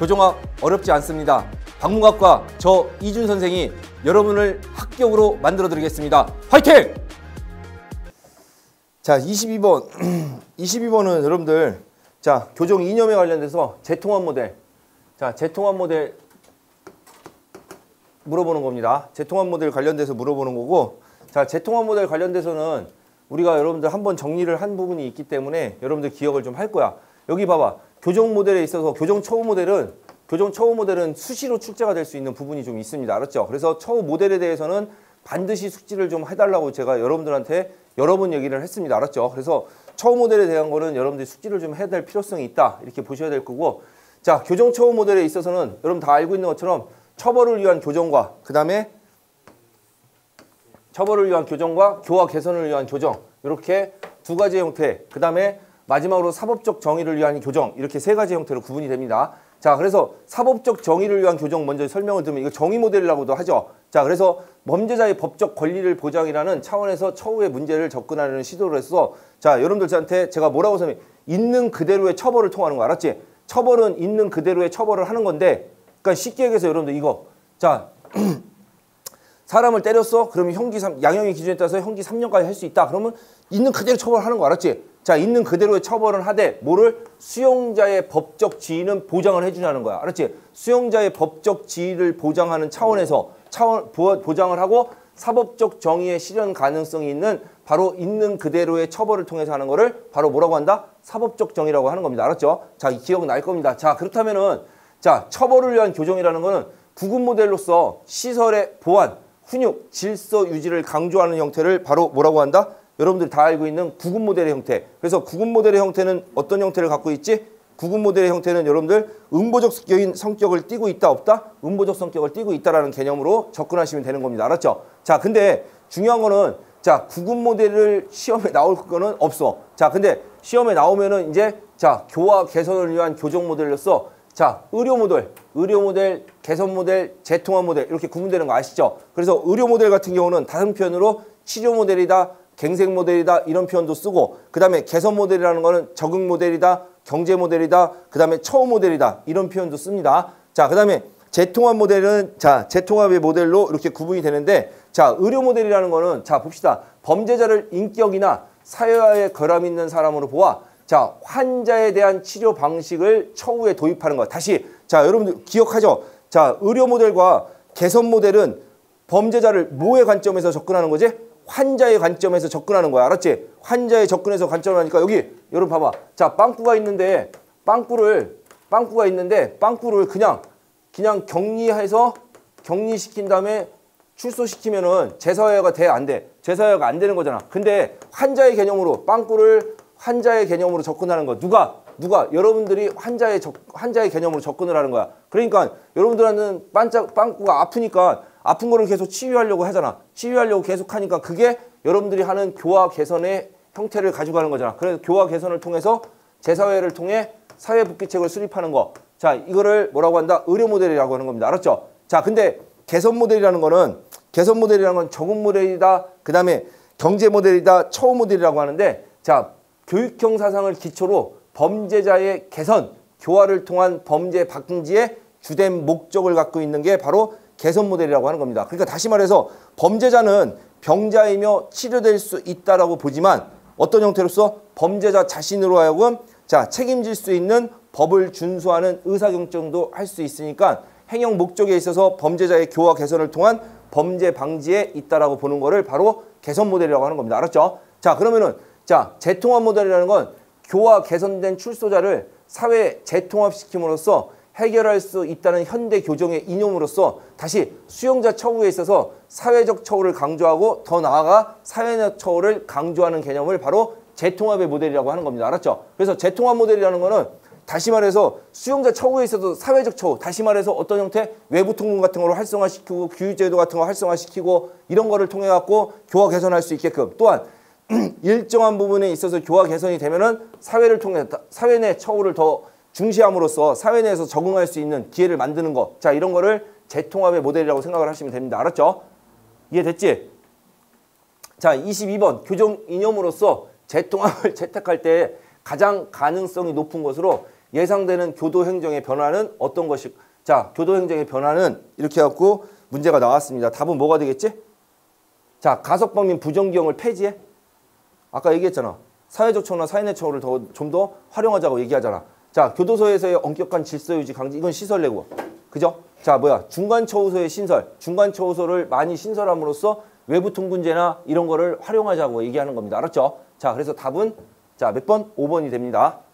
교정학 어렵지 않습니다. 방문학과 저 이준 선생이 여러분을 합격으로 만들어 드리겠습니다. 화이팅! 자, 22번. 22번은 여러분들, 자, 교정 이념에 관련돼서 재통합 모델. 자, 재통합 모델 물어보는 겁니다. 재통합 모델 관련돼서 물어보는 거고, 자, 재통합 모델 관련돼서는 우리가 여러분들 한번 정리를 한 부분이 있기 때문에 여러분들 기억을 좀 할 거야. 여기 봐봐. 교정 모델에 있어서 교정 처우 모델은 수시로 출제가 될 수 있는 부분이 좀 있습니다. 알았죠? 그래서 처우 모델에 대해서는 반드시 숙지를 좀 해달라고 제가 여러분들한테 여러 번 얘기를 했습니다. 알았죠? 그래서 처우 모델에 대한 거는 여러분들이 숙지를 좀 해야 될 필요성이 있다. 이렇게 보셔야 될 거고, 자, 교정 처우 모델에 있어서는 여러분 다 알고 있는 것처럼 처벌을 위한 교정과 그 다음에 처벌을 위한 교정과 교화 개선을 위한 교정, 이렇게 두 가지 형태, 그 다음에 마지막으로 사법적 정의를 위한 교정, 이렇게 세 가지 형태로 구분이 됩니다. 자, 그래서 사법적 정의를 위한 교정 먼저 설명을 드리면 이거 정의 모델이라고도 하죠. 자, 그래서 범죄자의 법적 권리를 보장이라는 차원에서 처우의 문제를 접근하려는 시도를 해서, 자, 여러분들한테 제가 뭐라고 설명해? 있는 그대로의 처벌을 통하는 거 알았지? 처벌은 있는 그대로의 처벌을 하는 건데, 그러니까 쉽게 얘기해서 여러분들 이거, 자, 사람을 때렸어? 그러면 양형의 기준에 따라서 형기 3년까지 할 수 있다. 그러면 있는 그대로 처벌하는 거 알았지? 자, 있는 그대로의 처벌을 하되 뭐를? 수용자의 법적 지위는 보장을 해주자는 거야. 알았지? 수용자의 법적 지위를 보장하는 차원에서 보장을 하고 사법적 정의의 실현 가능성이 있는 바로 있는 그대로의 처벌을 통해서 하는 거를 바로 뭐라고 한다? 사법적 정의라고 하는 겁니다. 알았죠? 자, 기억은 날 겁니다. 자, 그렇다면은, 자, 처벌을 위한 교정이라는 거는 구급 모델로서 시설의 보안, 훈육, 질서 유지를 강조하는 형태를 바로 뭐라고 한다? 여러분들이 다 알고 있는 구급 모델의 형태. 그래서 구급 모델의 형태는 어떤 형태를 갖고 있지? 구급 모델의 형태는 여러분들 음보적 성격을 띠고 있다 없다? 음보적 성격을 띠고 있다라는 개념으로 접근하시면 되는 겁니다. 알았죠? 자, 근데 중요한 거는, 자, 구급 모델을 시험에 나올 거는 없어. 자, 근데 시험에 나오면은 이제, 자, 교화 개선을 위한 교정 모델로서, 자, 의료 모델, 개선 모델, 재통합 모델 이렇게 구분되는 거 아시죠? 그래서 의료 모델 같은 경우는 다른 표현으로 치료 모델이다, 갱생 모델이다 이런 표현도 쓰고, 그 다음에 개선 모델이라는 거는 적응 모델이다, 경제 모델이다, 그 다음에 처우 모델이다 이런 표현도 씁니다. 자, 그 다음에 재통합 모델은, 자, 재통합의 모델로 이렇게 구분이 되는데, 자, 의료 모델이라는 거는, 자, 봅시다. 범죄자를 인격이나 사회화에 결함 있는 사람으로 보아, 자, 환자에 대한 치료 방식을 처우에 도입하는 것. 다시, 자, 여러분들 기억하죠? 자, 의료 모델과 개선 모델은 범죄자를 뭐의 관점에서 접근하는 거지? 환자의 관점에서 접근하는 거야. 알았지? 환자의 접근에서 관점을 하니까 여기, 여러분 봐봐. 자, 빵꾸가 있는데, 빵꾸를 그냥 격리해서 격리시킨 다음에 출소시키면은 재사회가 돼, 안 돼? 재사회가 안 되는 거잖아. 근데 환자의 개념으로, 빵꾸를 환자의 개념으로 접근하는 거. 누가? 여러분들이 환자의 개념으로 접근을 하는 거야. 그러니까 여러분들한테는 빵꾸가 아프니까 아픈 거를 계속 치유하려고 하잖아. 치유하려고 계속 하니까 그게 여러분들이 하는 교화 개선의 형태를 가져가는 거잖아. 그래서 교화 개선을 통해서 재사회를 통해 사회복귀책을 수립하는 거. 자, 이거를 뭐라고 한다? 의료 모델이라고 하는 겁니다. 알았죠? 자, 근데 개선 모델이라는 건 적응 모델이다, 그 다음에 경제 모델이다, 처우 모델이라고 하는데, 자, 교육형 사상을 기초로 범죄자의 개선, 교화를 통한 범죄 방지의 주된 목적을 갖고 있는 게 바로 개선 모델이라고 하는 겁니다. 그러니까 다시 말해서 범죄자는 병자이며 치료될 수 있다라고 보지만 어떤 형태로서 범죄자 자신으로 하여금, 자, 책임질 수 있는 법을 준수하는 의사결정도 할 수 있으니까 행용 목적에 있어서 범죄자의 교화 개선을 통한 범죄 방지에 있다라고 보는 거를 바로 개선 모델이라고 하는 겁니다. 알았죠? 자, 그러면은, 자, 재통합 모델이라는 건 교화 개선된 출소자를 사회에 재통합시킴으로써 해결할 수 있다는 현대 교정의 이념으로써 다시 수용자 처우에 있어서 사회적 처우를 강조하고 더 나아가 사회적 처우를 강조하는 개념을 바로 재통합의 모델이라고 하는 겁니다. 알았죠? 그래서 재통합 모델이라는 거는 다시 말해서 수용자 처우에 있어서 사회적 처우, 다시 말해서 어떤 형태? 외부 통금 같은 거를 활성화시키고 교육제도 같은 거 활성화시키고 이런 거를 통해 갖고 교화 개선할 수 있게끔, 또한 일정한 부분에 있어서 교화 개선이 되면은 사회를 통해 사회 내 처우를 더 중시함으로써 사회 내에서 적응할 수 있는 기회를 만드는 거. 자, 이런 거를 재통합의 모델이라고 생각을 하시면 됩니다. 알았죠? 이해됐지? 자, 22번 교정 이념으로서 재통합을 채택할 때 가장 가능성이 높은 것으로 예상되는 교도행정의 변화는 어떤 것이? 자, 교도행정의 변화는 이렇게 해갖고 문제가 나왔습니다. 답은 뭐가 되겠지? 자, 가석방민 부정기형을 폐지해. 아까 얘기했잖아. 사회적 처우나 사회내 처우를 좀 더 활용하자고 얘기하잖아. 자, 교도소에서의 엄격한 질서 유지 강지, 이건 시설내고. 그죠? 자, 뭐야? 중간처우소의 신설. 중간처우소를 많이 신설함으로써 외부 통분제나 이런 거를 활용하자고 얘기하는 겁니다. 알았죠? 자, 그래서 답은 자, 몇 번? 5번이 됩니다.